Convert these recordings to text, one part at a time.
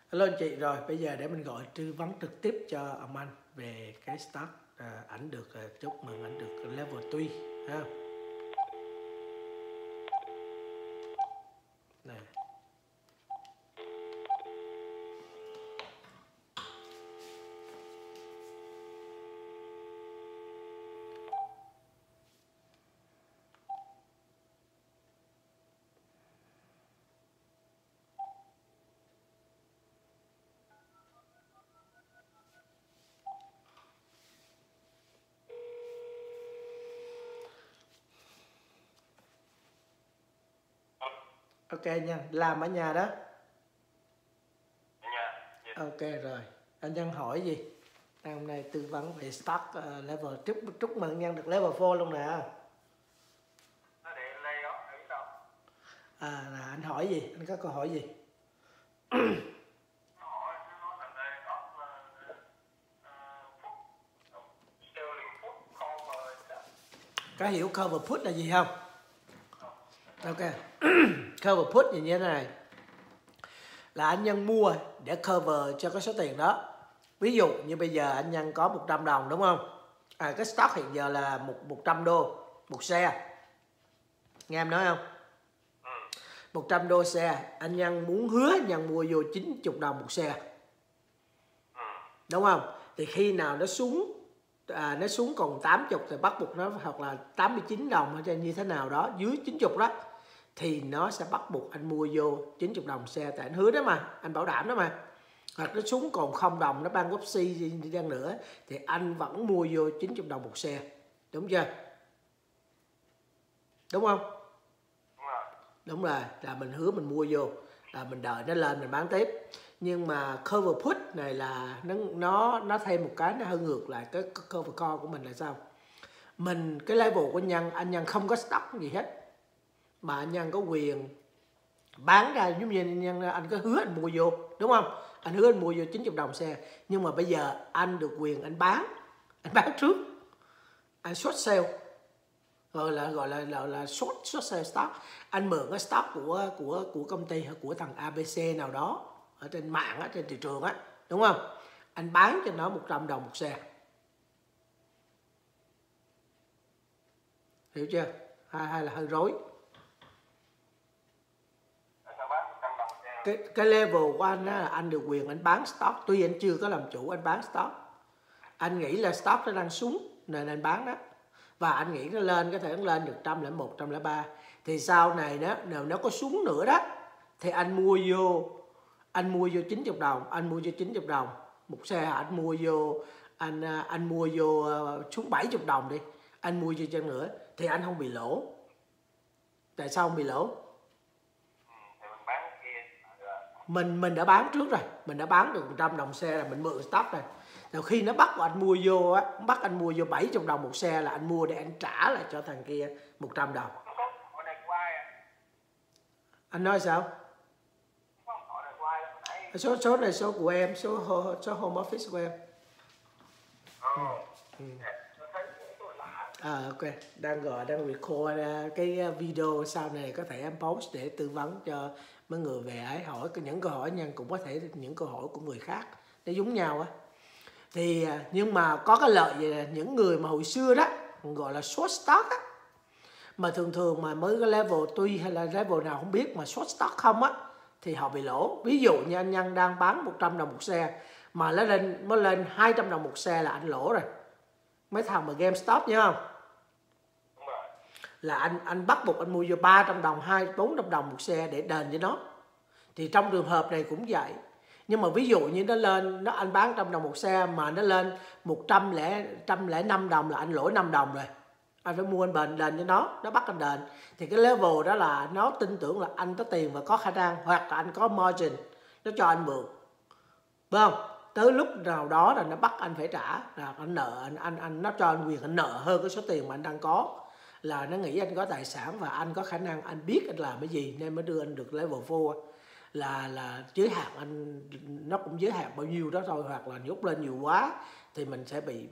Hello anh chị, rồi bây giờ để mình gọi tư vấn trực tiếp cho ông anh về cái stock. Ảnh được chúc mừng ảnh được level tuy ha. Này. Ok nha, làm ở nhà đó. Ok rồi, anh Nhân hỏi gì? Hôm nay tư vấn về stock level, chúc mừng Nhân được level 4 luôn nè. Là anh hỏi gì? Anh có câu hỏi gì? Có hiểu cover put là gì không? Ok. Cover put như thế này là anh Nhân mua để cover cho cái số tiền đó. Ví dụ như bây giờ anh Nhân có 100 đồng đúng không? Cái stock hiện giờ là 100 đô một xe. Nghe em nói không? 100 đô xe, anh Nhân muốn hứa anh Nhân mua vô 90 đồng một xe. Đúng không? Thì khi nào nó xuống còn 80 thì bắt buộc nó, hoặc là 89 đồng hay như thế nào đó, dưới 90 đó thì nó sẽ bắt buộc anh mua vô 90 đồng xe, tại anh hứa đó mà, anh bảo đảm đó mà. Hoặc nó xuống còn 0 đồng, nó bankruptcy đi chăng nữa thì anh vẫn mua vô 90 đồng một xe. Đúng chưa? Đúng không? Đúng rồi, là mình hứa mình mua vô, là mình đợi nó lên mình bán tiếp. Nhưng mà cover put này là nó thêm một cái, nó hơi ngược lại cái cover call của mình là sao? Mình cái level của anh Nhân không có stock gì hết, mà anh Nhân có quyền bán ra, giống như anh có hứa anh mua vô, đúng không? Anh hứa anh mua vô 90 đồng xe, nhưng mà bây giờ anh được quyền anh bán trước, anh short sale, gọi là short sale stock. Anh mượn cái stock của công ty hay của thằng ABC nào đó ở trên mạng, ở trên thị trường á, đúng không? Anh bán cho nó 100 đồng một xe. Hiểu chưa? Hay là hơi rối. Cái level của anh là anh được quyền anh bán stock, tuy anh chưa có làm chủ, anh bán stock. Anh nghĩ là stock nó đang xuống nên anh bán đó, và anh nghĩ nó lên, có thể nó lên được 101, 103. Thì sau này đó, nếu nó có xuống nữa đó thì anh mua vô 90 đồng, anh mua vô 90 đồng một xe, anh mua vô xuống 70 đồng đi, anh mua vô chân nữa thì anh không bị lỗ. Tại sao không bị lỗ? Mình đã bán trước rồi, mình đã bán được 100 đồng xe là mình mượn stock rồi. Rồi khi nó bắt anh mua vô á, bắt anh mua vô 70 đồng một xe là anh mua để anh trả lại cho thằng kia 100 đồng. Anh nói sao? Số này số của em, số home office của em. Ok, đang record cái video, sau này có thể em post để tư vấn cho mấy người về ấy, hỏi những câu hỏi Nhân, cũng có thể những câu hỏi của người khác để giống nhau á. Thì nhưng mà có cái lợi về những người mà hồi xưa đó gọi là short stock á, mà thường mà mới cái level tuy hay là level nào không biết mà short stock không á thì họ bị lỗ. Ví dụ như anh Nhân đang bán 100 đồng một xe mà nó lên 200 đồng một xe là anh lỗ rồi. Mấy thằng mà GameStop nhớ không? Là anh bắt buộc anh mua vô 300 đồng, 400 đồng một xe để đền cho nó. Thì trong trường hợp này cũng vậy. Nhưng mà ví dụ như nó lên, anh bán 100 đồng một xe mà nó lên 105 đồng là anh lỗ 5 đồng rồi. Anh phải mua anh đền cho nó bắt anh đền. Thì cái level đó là nó tin tưởng là anh có tiền và có khả năng, hoặc là anh có margin, nó cho anh mượn. Đúng không? Tới lúc nào đó là nó bắt anh phải trả, là anh nợ, nó cho anh quyền anh nợ hơn cái số tiền mà anh đang có. Là nó nghĩ anh có tài sản và anh có khả năng, anh biết anh làm cái gì nên mới đưa anh được level 4. Là giới hạn anh, nó cũng giới hạn bao nhiêu đó thôi, hoặc là nhúc lên nhiều quá thì mình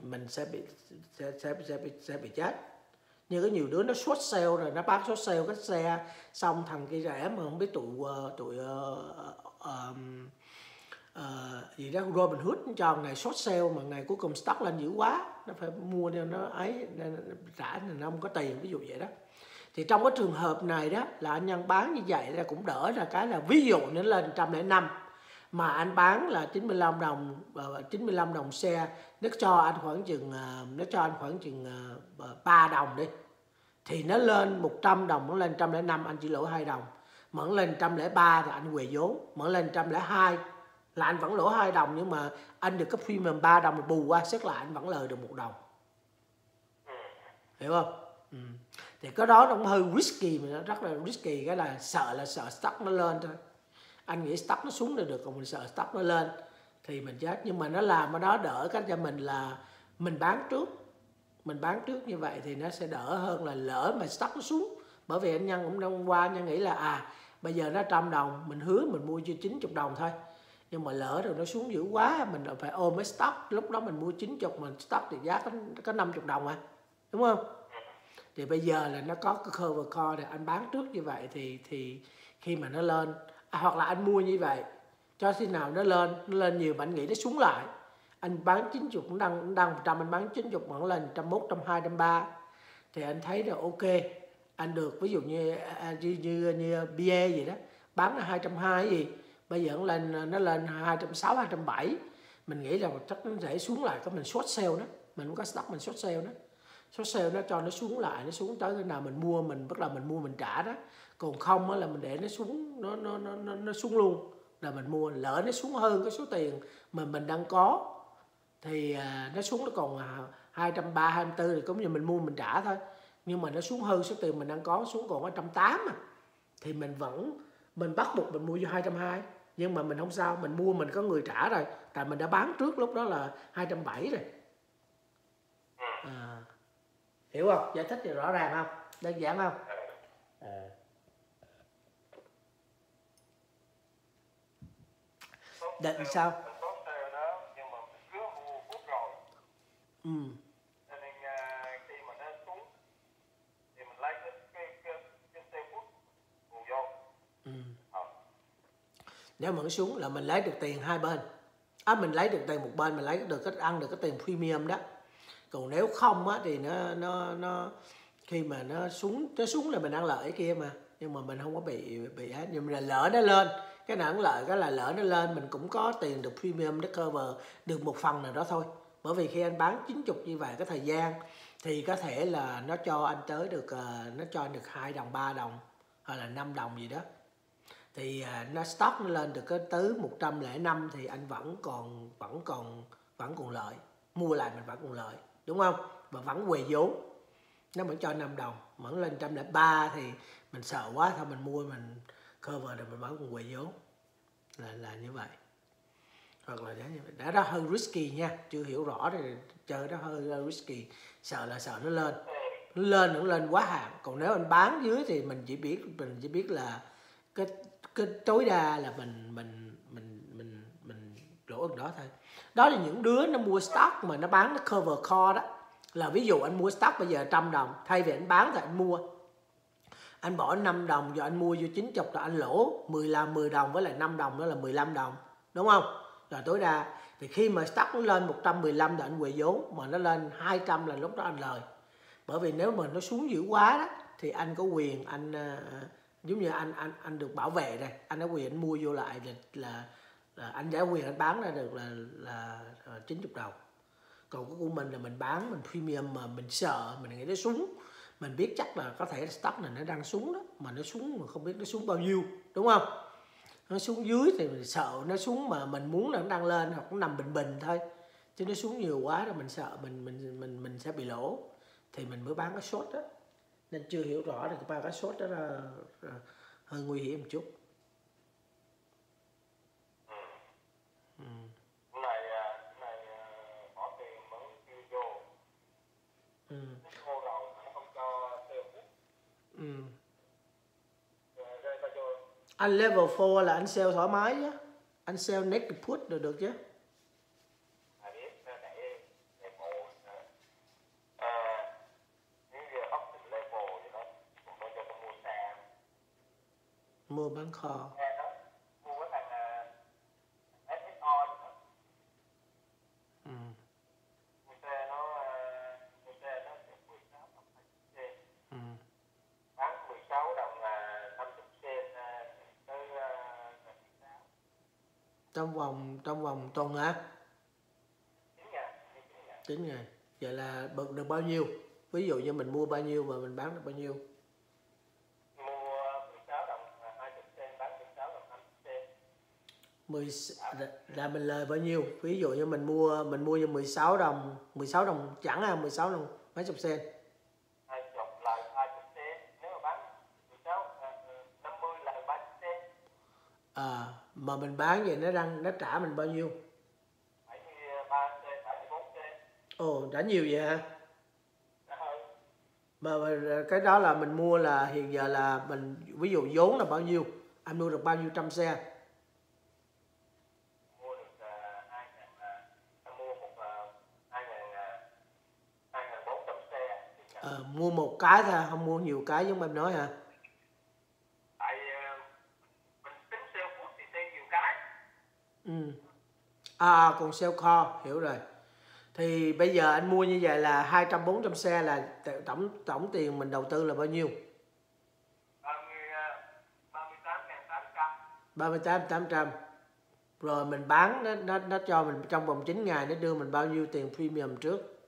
sẽ bị chết. Như có nhiều đứa nó short sale rồi, nó bán short sale cái xe xong thằng kia rẻ mà không biết gì đó Robin Hood cho này short sale mà ngày cuối cùng stock lên dữ quá, nó phải mua cho nó ấy, trả thì nó không có tiền, ví dụ vậy đó. Thì trong cái trường hợp này đó là anh Nhân bán như vậy là cũng đỡ ra cái là ví dụ nó lên 105 mà anh bán là 95 đồng, 95 đồng xe, nó cho anh khoảng chừng 3 đồng đi, thì nó lên 100 đồng, nó lên 105 anh chỉ lỗ 2 đồng, mà nó lên 103 thì anh quề vốn, mà nó lên 102 là anh vẫn lỗ 2 đồng, nhưng mà anh được cái premium 3 đồng bù qua xét lại anh vẫn lời được 1 đồng, hiểu không? Thì cái đó nó cũng hơi risky, mà nó rất là risky, cái là sợ stock nó lên thôi. Anh nghĩ stock nó xuống được, còn mình sợ stock nó lên thì mình chết. Nhưng mà nó làm ở đó đỡ cách cho mình là mình bán trước như vậy thì nó sẽ đỡ hơn là lỡ mà stock nó xuống. Bởi vì anh Nhân cũng hôm qua anh Nhân nghĩ là bây giờ nó 100 đồng, mình hứa mình mua chưa 90 đồng thôi, nhưng mà lỡ rồi nó xuống dữ quá, mình phải ôm cái stock, lúc đó mình mua 90 mà stock thì giá có 50 đồng à, đúng không? Thì bây giờ là nó có cái cover call để anh bán trước như vậy thì khi mà nó lên, hoặc là anh mua như vậy cho khi nào nó lên nhiều mà anh nghĩ nó xuống lại, anh bán 90, cũng đang 100, anh bán 90 mà nó lên 101, 102, 103 thì anh thấy là ok, anh được. Ví dụ như BA gì đó bán là 220 gì, bây giờ nó lên 260, 270, mình nghĩ là chắc nó sẽ xuống lại, có mình short sale đó, mình không có stock mình short sale đó, short sale nó cho nó xuống lại, nó xuống tới cái nào mình mua, mình bắt đầu mình mua mình trả đó, còn không là mình để nó xuống, nó xuống luôn là mình mua. Lỡ nó xuống hơn cái số tiền mà mình đang có thì nó xuống nó còn 230, 240 thì cũng như mình mua mình trả thôi, nhưng mà nó xuống hơn số tiền mình đang có, xuống còn 180 thì mình bắt buộc mình mua vô 220, nhưng mà mình không sao, mình mua mình có người trả rồi, tại mình đã bán trước lúc đó là 270 rồi. Hiểu không? Giải thích thì rõ ràng không? Đơn giản không? Định sao? Khi mà nó xuống thì mình lấy cái xe phút bù vô. Nếu mà nó xuống là mình lấy được tiền hai bên. Mình lấy được tiền một bên, mình lấy được ăn được cái tiền premium đó. Còn nếu không á thì nó khi mà nó xuống là mình ăn lợi kia mà, nhưng mà mình không có bị hết. Nhưng mà lỡ nó lên, cái nào ăn lợi cái là lỡ nó lên mình cũng có tiền được premium để cover được một phần nào đó thôi. Bởi vì khi anh bán 90 như vậy cái thời gian thì có thể là nó cho anh tới được nó cho anh được 2 đồng, 3 đồng hoặc là 5 đồng gì đó. Thì nó stock nó lên được cái tới 105 thì anh vẫn còn lợi, mua lại mình vẫn còn lợi, đúng không? Và vẫn quề vốn, nó vẫn cho 5 đồng, vẫn lên 103 thì mình sợ quá thôi mình mua mình cover được mình vẫn còn quề vốn, là như vậy. Hoặc là đã đó hơi risky nha, chưa hiểu rõ thì chơi đó hơi risky, sợ nó lên quá hạn. Còn nếu anh bán dưới thì mình chỉ biết là cái tối đa là mình lỗ được đó thôi. Đó là những đứa nó mua stock mà nó bán nó cover call đó, là ví dụ anh mua stock bây giờ 100 đồng, thay vì anh bán thì anh mua, anh bỏ 5 đồng rồi anh mua vô 90 là anh lỗ 10 đồng với lại 5 đồng đó là 15 đồng, đúng không? Rồi tối đa thì khi mà stock nó lên 115 là anh quề vốn, mà nó lên 200 là lúc đó anh lời. Bởi vì nếu mà nó xuống dữ quá đó thì anh có quyền anh giống như anh được bảo vệ đây, anh có quyền anh mua vô lại là anh giải quyền anh bán ra được là 90 đồng. Còn cái của mình là mình bán mình premium mà mình sợ mình nghĩ nó xuống, mình biết chắc là có thể stock này nó đang xuống đó, mà nó xuống mà không biết nó xuống bao nhiêu, đúng không? Nó xuống dưới thì mình sợ nó xuống mà mình muốn là nó đang lên hoặc nó nằm bình thôi, chứ nó xuống nhiều quá rồi mình sợ mình sẽ bị lỗ thì mình mới bán cái short đó. Nên chưa hiểu rõ thì cái short đó là hơi nguy hiểm một chút. Này bỏ tiền vẫn chưa vô. Nó vô rồi nó không cho thêm bút. Rơi ta vô. Anh level 4 là anh sell thoải mái chứ. Anh sell naked put được chứ. Biết nó đẩy level như giờ option level vậy đó. Còn nó cho tôi mua xe. Mua bán kho. Mua cái thằng SSO trong vòng tuần hả? 9 ngày. 9 ngày. Vậy là bật được bao nhiêu? Ví dụ như mình mua bao nhiêu và mình bán được bao nhiêu? Mua 16 đồng 20 cent, bán 16 đồng 50 cent. 10 là mình lời bao nhiêu? Ví dụ như mình mua cho 16 đồng chẳng à, 16 đồng mấy chục sen. 20 lời 20 cent, nếu mà bán 16 50 lời 30 cent. Mà mình bán vậy nó trả mình bao nhiêu? 73 cent, 74 cent. Ồ, trả nhiều vậy hả? Mà cái đó là mình mua là hiện giờ là mình ví dụ vốn là bao nhiêu? Anh mua được bao nhiêu trăm xe? Mua được 2.000, mua một 2.400 xe. Mua một cái thôi, không mua nhiều cái giống em nói hả? Tại mình tính sale food thì sale nhiều cái. Còn sale kho, hiểu rồi. Thì bây giờ anh mua như vậy là 200-400 xe là tổng tiền mình đầu tư là bao nhiêu? 38.800. Rồi mình bán nó cho mình trong vòng 9 ngày nó đưa mình bao nhiêu tiền premium trước?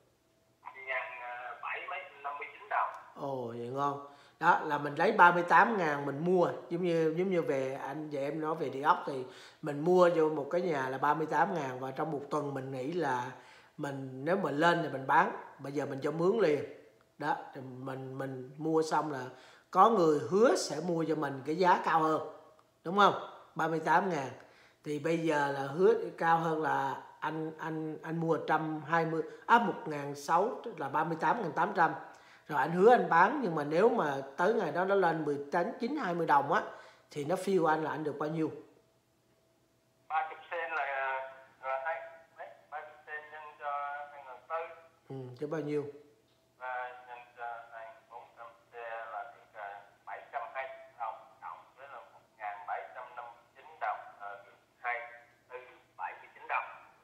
59 đồng. Ồ, vậy ngon. Đó là mình lấy 38.000 mình mua, giống như về anh và em nói về địa ốc thì mình mua vô một cái nhà là 38.000 và trong một tuần mình nghĩ là mình nếu mà lên thì mình bán, bây giờ mình cho mướn liền. Đó, thì mình mua xong là có người hứa sẽ mua cho mình cái giá cao hơn. Đúng không? 38.000. Thì bây giờ là hứa cao hơn là anh mua 1.600 là 38.800. Rồi anh hứa anh bán, nhưng mà nếu mà tới ngày đó nó lên 19-20 đồng á thì nó phiêu anh là anh được bao nhiêu? 30 cent là 30 cent nhân cho 2.400. Chứ bao nhiêu? Và nhân cho 2.400 xe là được 720 đồng, cộng với là 1.759 đồng, được 2.479 đồng.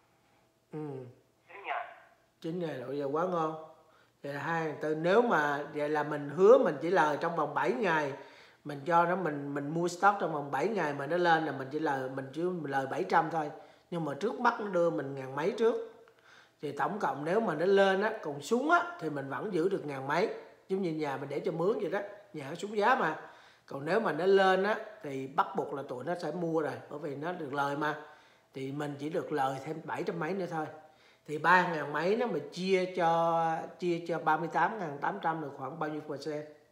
9 ngày. 9 ngày rồi, giờ quá ngon. Vậy là 2.400. Nếu mà vậy là mình hứa mình chỉ lời trong vòng 7 ngày, mình cho nó mình mua stock trong vòng 7 ngày mà nó lên là mình chỉ lời 700 thôi. Nhưng mà trước mắt nó đưa mình ngàn mấy trước. Thì tổng cộng nếu mà nó lên á, còn xuống á thì mình vẫn giữ được ngàn mấy. Giống như nhà mình để cho mướn vậy đó, nhà nó xuống giá mà. Còn nếu mà nó lên á thì bắt buộc là tụi nó sẽ mua rồi, bởi vì nó được lời mà. Thì mình chỉ được lời thêm 700 mấy nữa thôi. Thì 3.000 mấy nó mà chia cho 38.800 được khoảng bao nhiêu %?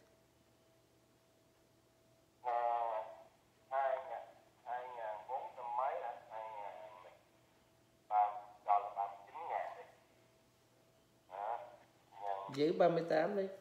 2.400 mấy là 2.000 cho là 39.000 đi. Đó. Giữ 38 đi.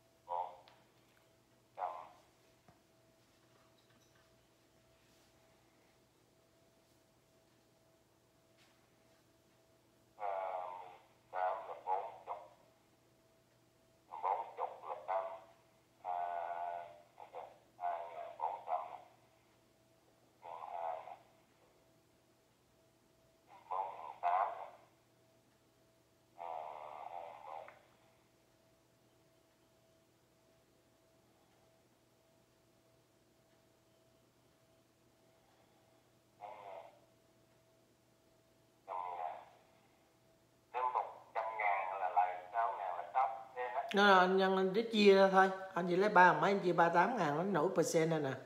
Nó anh nhân anh để chia ra thôi. Anh chỉ lấy 3 mấy, anh chia 38.000 nó nổi percent này nè.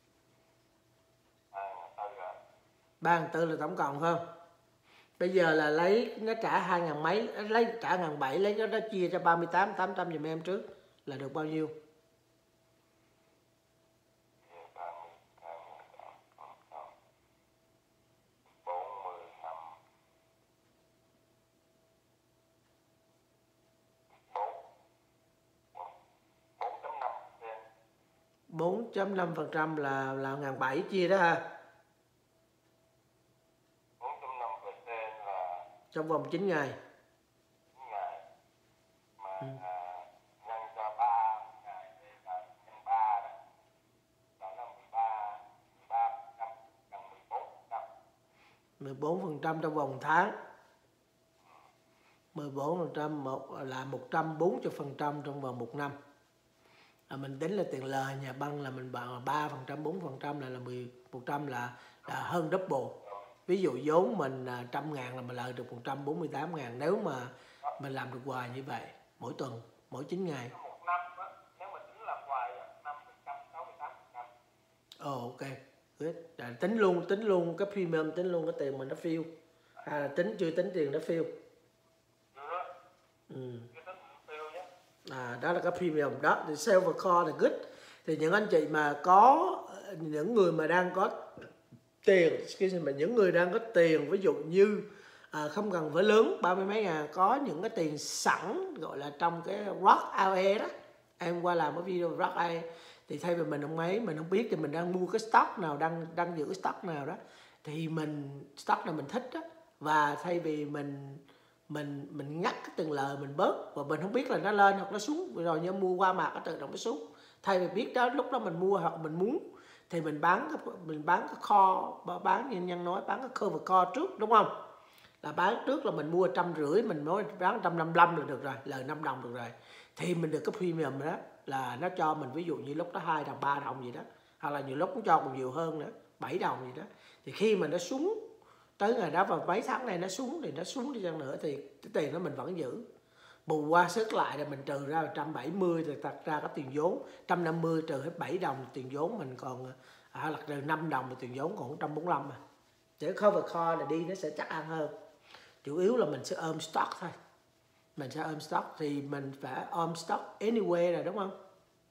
3.400 là tổng cộng không? Bây giờ là lấy nó trả 2.000 mấy, lấy trả 1.700, lấy nó chia cho 38.800 giùm em trước là được bao nhiêu? Bốn 4.5% là 1.700 chia đó ha. 4.5% là trong vòng 9 ngày. 9 ngày. Mà nhân cho 3 ngày thì là nhân 3 đó. Là nó 13%, gần 14%. 14% trong vòng tháng. 14% là 140% trong vòng 1 năm. Mình tính là tiền lời nhà băng là mình bằng 3%, 4% là 100 là hơn double. Ví dụ vốn mình 100.000 là mình lời được 148.000 nếu mà mình làm được hoài như vậy, mỗi tuần, mỗi 9 ngày. Một năm á, nếu mà tính làm hoài 5%, 68%. Ok, good. Tính luôn cái premium, tính luôn cái tiền mình nó phiêu. Hay là chưa tính tiền nó phiêu? Đó là cái premium đó. Thì silver core là good. Thì những anh chị mà có, những người mà đang có tiền, những người đang có tiền, ví dụ như không cần phải lớn 30 mấy ngàn, có những cái tiền sẵn gọi là trong cái Roth IRA đó, em qua làm cái video Roth IRA, thì thay vì mình không biết thì mình đang mua cái stock nào, đang giữ cái stock nào đó, thì stock nào mình thích đó, và thay vì mình ngắt cái tiền lời mình bớt, và mình không biết là nó lên hoặc nó xuống, rồi như mua qua mạc nó tự động nó xuống, thay vì biết đó lúc đó mình mua hoặc mình muốn thì mình bán cái kho, bán như nhân nói, bán cái cover call trước, đúng không? Là bán trước là mình mua 150, mình nói bán 155 là được rồi, lời 5 đồng được rồi, thì mình được cái premium đó, là nó cho mình ví dụ như lúc đó 2 đồng 3 đồng gì đó, hoặc là nhiều lúc nó cho còn nhiều hơn nữa, 7 đồng gì đó. Thì khi mà nó xuống tới ngày đó và mấy tháng này nó xuống thì nó xuống đi chăng nữa thì cái tiền đó mình vẫn giữ, bù qua sức lại là mình trừ ra 170 thì đặt ra cái tiền vốn 150 trừ hết 7 đồng tiền vốn mình còn là trừ 5 đồng thì tiền vốn còn 145 mà. Để cover call là đi nó sẽ chắc ăn hơn. Chủ yếu là mình sẽ ôm stock thôi. Mình sẽ ôm stock thì mình phải ôm stock anyway rồi, đúng không?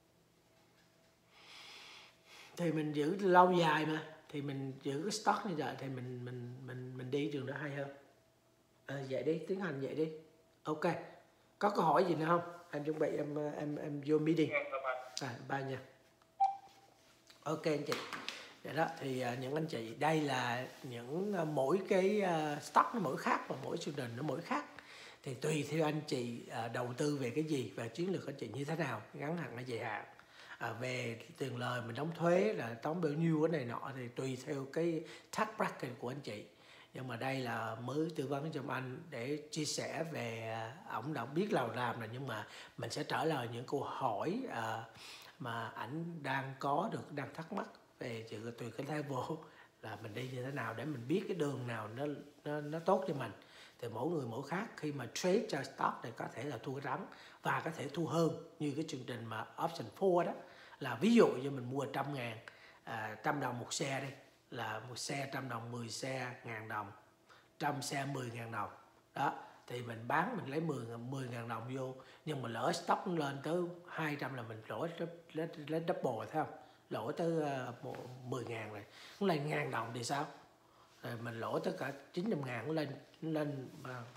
Thì mình giữ lâu dài mà, thì mình giữ cái stock như vậy thì mình đi trường đó hay hơn. Vậy đi, tiến hành vậy đi. Ok. Có câu hỏi gì nữa không? Em chuẩn bị em vô meeting. Bye nha. Ok anh chị. Vậy đó thì những anh chị, đây là những mỗi cái stock nó mỗi khác và mỗi chương trình nó mỗi khác. Thì tùy theo anh chị đầu tư về cái gì và chiến lược anh chị như thế nào, ngắn hạn hay dài hạn. Về tiền lời mình đóng thuế là đóng bao nhiêu cái này nọ thì tùy theo cái tax bracket của anh chị. Nhưng mà đây là mới tư vấn cho anh để chia sẻ về ổng đã biết làm rồi, nhưng mà mình sẽ trả lời những câu hỏi mà ảnh đang thắc mắc về tùy cái level là mình đi như thế nào để mình biết cái đường nào nó tốt cho mình. Thì mỗi người mỗi khác, khi mà trade cho stock thì có thể là thua rắn và có thể thua hơn, như cái chương trình mà option 4 đó, là ví dụ như mình mua 100.000, 100 đồng một xe đi, là một xe 100 đồng, 10 xe 1.000 đồng, 100 xe 10.000 đồng đó, thì mình bán mình lấy 10.000 đồng vô, nhưng mà lỡ stock nó lên tới 200 là mình lỗ lấy double, thấy không? Lỗ tới 10.000 rồi, nó lên 1.000 đồng thì sao? Rồi mình lỗ tất cả 900.000, nó lên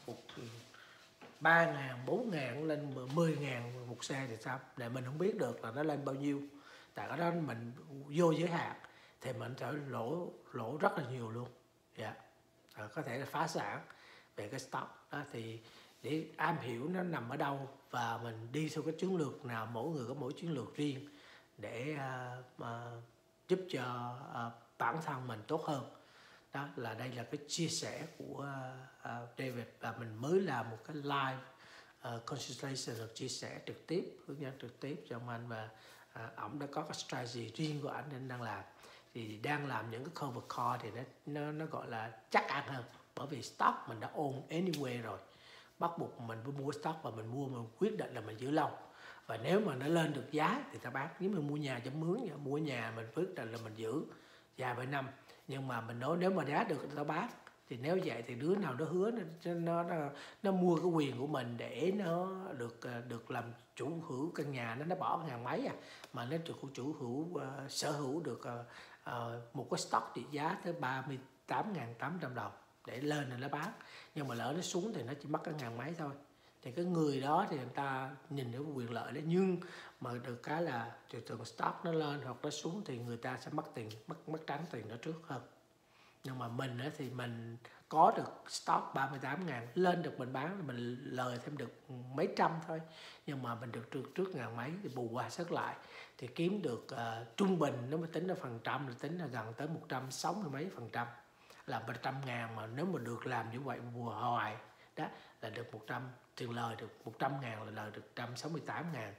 3.000, 4.000, lên 10.000 một xe thì sao? Để mình không biết được là nó lên bao nhiêu. Tại cái đó mình vô giới hạn thì mình sẽ lỗ rất là nhiều luôn. Có thể là phá sản về cái stock đó. Thì để am hiểu nó nằm ở đâu và mình đi theo cái chiến lược nào, mỗi người có mỗi chiến lược riêng để giúp cho bản thân mình tốt hơn. Đó là đây là cái chia sẻ của David, và mình mới làm một cái live consultation được chia sẻ trực tiếp, hướng dẫn trực tiếp cho anh, và ổng đã có cái strategy riêng của ảnh nên đang làm. Thì đang làm những cái cover call thì nó gọi là chắc ăn hơn, bởi vì stock mình đã own anyway rồi, bắt buộc mình phải mua stock và mình quyết định là mình giữ lâu, và nếu mà nó lên được giá thì ta bán. Nếu mình mua nhà cho mướn, mua nhà mình quyết định là mình giữ vài vài năm, nhưng mà mình nói nếu mà giá được thì ta bán. Thì nếu vậy thì đứa nào nó hứa nó mua cái quyền của mình để nó được làm chủ hữu căn nhà, nó bỏ ngàn mấy mà nó được chủ hữu sở hữu được một cái stock trị giá tới 38.800 đồng để lên rồi nó bán. Nhưng mà lỡ nó xuống thì nó chỉ mất cái ngàn mấy thôi. Thì cái người đó thì người ta nhìn được quyền lợi đấy, nhưng mà được cái là thường stock nó lên hoặc nó xuống thì người ta sẽ mất trắng tiền đó trước hơn. Nhưng mà mình thì mình có được stock 38.000, lên được mình bán, mình lời thêm được mấy trăm thôi, nhưng mà mình được trước ngàn mấy thì bù qua sức lại thì kiếm được trung bình, nếu mà tính là phần trăm là tính là gần tới 160 mấy phần trăm, là 100.000 mà nếu mà được làm như vậy bù hoài đó là được 100, tiền lời được 100.000 là lời được 168.000.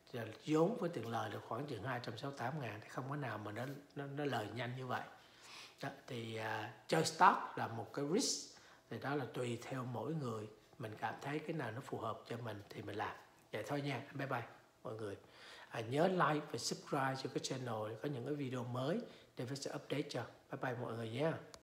Vốn với tiền lời được khoảng chừng 268.000 thì không có nào mà nó lời nhanh như vậy. Đó, thì chơi stock là một cái risk, thì đó là tùy theo mỗi người, mình cảm thấy cái nào nó phù hợp cho mình thì mình làm. Vậy thôi nha, bye bye mọi người. Nhớ like và subscribe cho cái channel để có những cái video mới để phải sẽ update cho. Bye bye mọi người nhé.